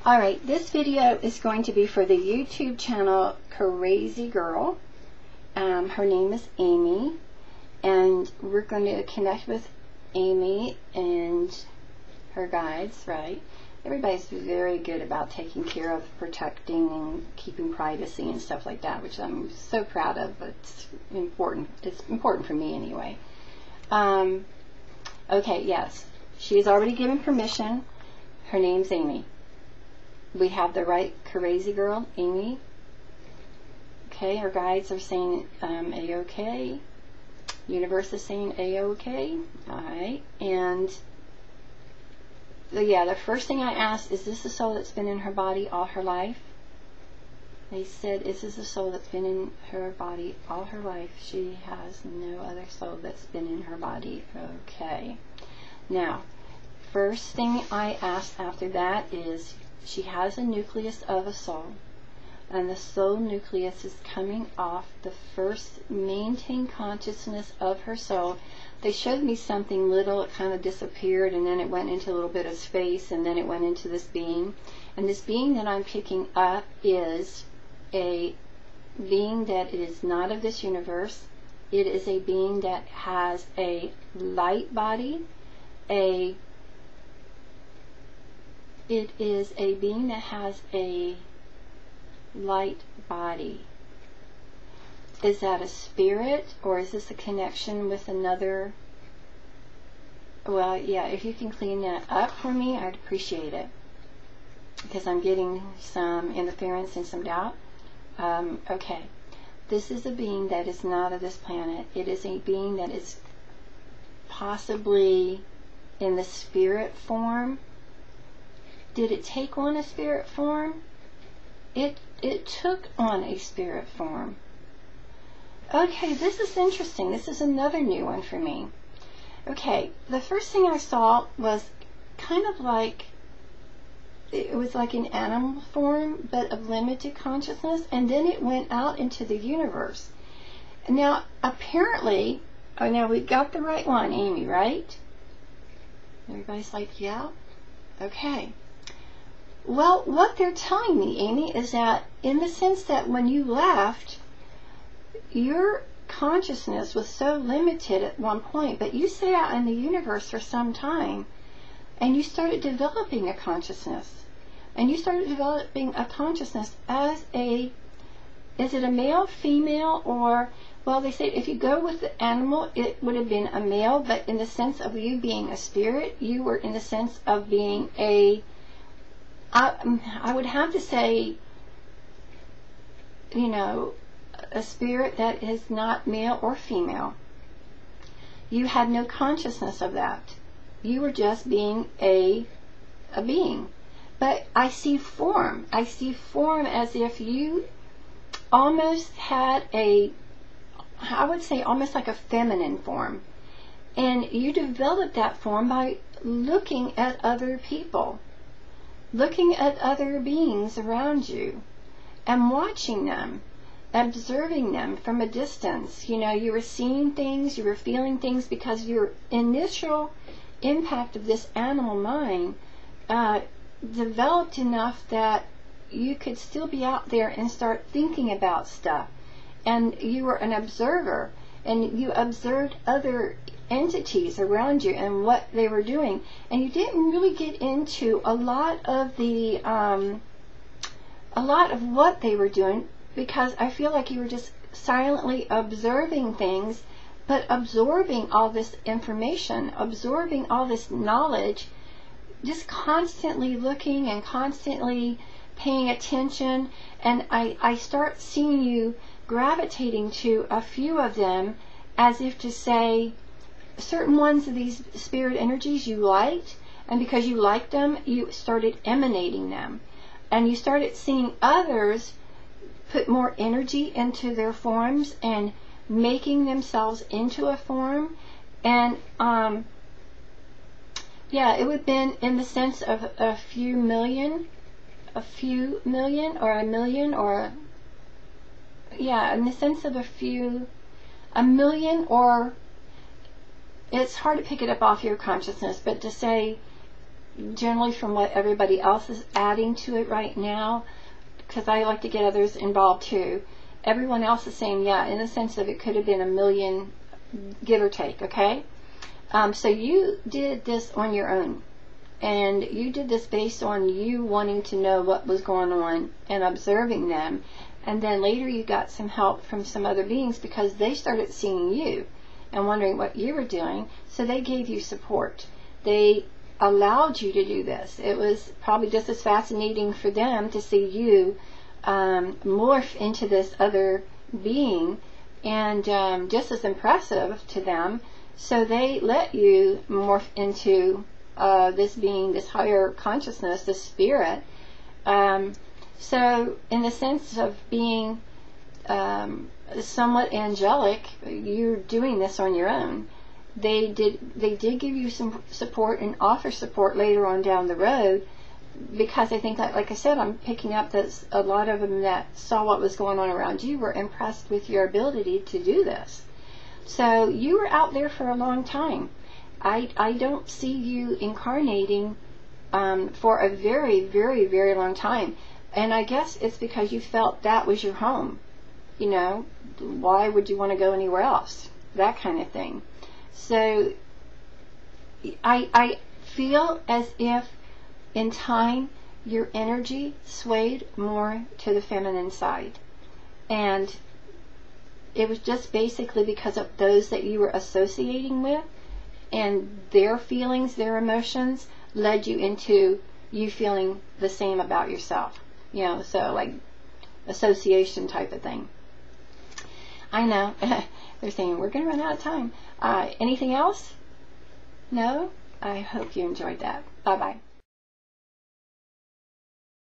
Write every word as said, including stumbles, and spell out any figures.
Alright, this video is going to be for the YouTube channel CurazzyGurl. Um, her name is Amy, and we're going to connect with Amy and her guides, right? Everybody's very good about taking care of, protecting, and keeping privacy and stuff like that, which I'm so proud of. It's important. It's important for me anyway. Um, okay, yes. She has already given permission. Her name's Amy. We have the right CurazzyGurl, Amy. Okay, her guides are saying um, A-OK. Universe is saying A-OK. Alright, and so yeah, the first thing I asked, is this a soul that's been in her body all her life? They said, is this a soul that's been in her body all her life? She has no other soul that's been in her body. Okay. Now, first thing I asked after that is, she has a nucleus of a soul, and the soul nucleus is coming off the first maintained consciousness of her soul. They showed me something little, it kind of disappeared, and then it went into a little bit of space, and then it went into this being. And this being that I'm picking up is a being that is not of this universe. It is a being that has a light body, a It is a being that has a light body. Is that a spirit, or is this a connection with another? Well, yeah, if you can clean that up for me, I'd appreciate it, because I'm getting some interference and some doubt. Um, okay, this is a being that is not of this planet. It is a being that is possibly in the spirit form. Did it take on a spirit form? It it took on a spirit form. Okay, this is interesting. This is another new one for me. Okay, the first thing I saw was kind of like, it was like an animal form, but of limited consciousness, and then it went out into the universe. Now, apparently, oh, now we got the right one, Amy, right? Everybody's like, yeah? Okay. Well, what they're telling me, Amy, is that in the sense that when you left, your consciousness was so limited at one point, but you stayed out in the universe for some time, and you started developing a consciousness. And you started developing a consciousness as a, is it a male, female, or, well, they say if you go with the animal, it would have been a male, but in the sense of you being a spirit, you were in the sense of being a, I, I would have to say, you know, a spirit that is not male or female. You had no consciousness of that. You were just being a, a being. But I see form. I see form as if you almost had a, I would say almost like a feminine form. And you developed that form by looking at other people. Looking at other beings around you and watching them, observing them from a distance. You know, you were seeing things, you were feeling things, because your initial impact of this animal mind uh, developed enough that you could still be out there and start thinking about stuff. And you were an observer, and you observed other entities around you and what they were doing, and you didn't really get into a lot of the um, a lot of what they were doing, because I feel like you were just silently observing things, but absorbing all this information, absorbing all this knowledge, just constantly looking and constantly paying attention. And I, I start seeing you gravitating to a few of them, as if to say, certain ones of these spirit energies you liked, and because you liked them, you started emanating them, and you started seeing others put more energy into their forms and making themselves into a form. And um, yeah, it would have been in the sense of a few million, a few million, or a million, or yeah, in the sense of a few, a million, or it's hard to pick it up off your consciousness, but to say generally from what everybody else is adding to it right now, because I like to get others involved too, everyone else is saying, yeah, in the sense of it could have been a million, give or take, okay? Um, so you did this on your own. And you did this based on you wanting to know what was going on and observing them. And then later you got some help from some other beings because they started seeing you and wondering what you were doing. So they gave you support. They allowed you to do this. It was probably just as fascinating for them to see you um, morph into this other being, and um, just as impressive to them. So they let you morph into Uh, this being, this higher consciousness, this spirit. Um, so in the sense of being um, somewhat angelic, you're doing this on your own. They did they did give you some support and offer support later on down the road, because I think that, like I said, I'm picking up that a lot of them that saw what was going on around you were impressed with your ability to do this. So you were out there for a long time. I, I don't see you incarnating um, for a very, very, very long time. And I guess it's because you felt that was your home. You know, why would you want to go anywhere else? That kind of thing. So I, I feel as if in time your energy swayed more to the feminine side. And it was just basically because of those that you were associating with, and their feelings, their emotions led you into you feeling the same about yourself. You know, so like association type of thing. I know. They're saying we're going to run out of time. Uh, anything else? No? I hope you enjoyed that. Bye-bye.